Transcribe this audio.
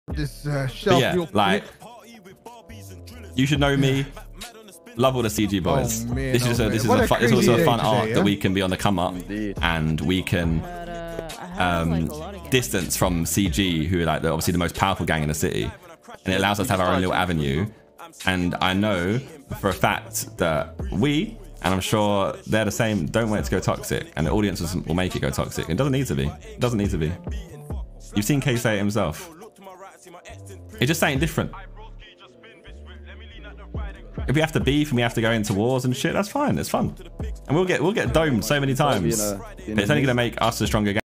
This shelf yeah, real quick. like you should know me. Love all the CG boys. Oh, man, this is oh, this man. is it's also a fun today, arc yeah? that we can be on the come up, and we can distance from CG, who are like obviously the most powerful gang in the city, and it allows us to have our own little avenue. And I know for a fact that we, and I'm sure they're the same, don't want it to go toxic, and the audience will make it go toxic. It doesn't need to be. It doesn't need to be. You've seen K say it himself. It's just saying different. If we have to beef and we have to go into wars and shit, that's fine. It's fun, and we'll get domed so many times. But it's only gonna make us a stronger gang.